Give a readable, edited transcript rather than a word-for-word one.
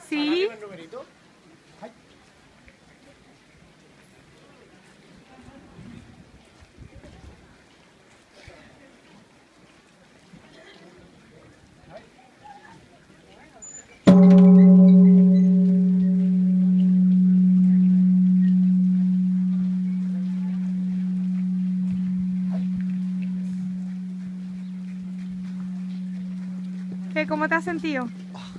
Sí. El numerito. Ay. ¿Cómo te has sentido?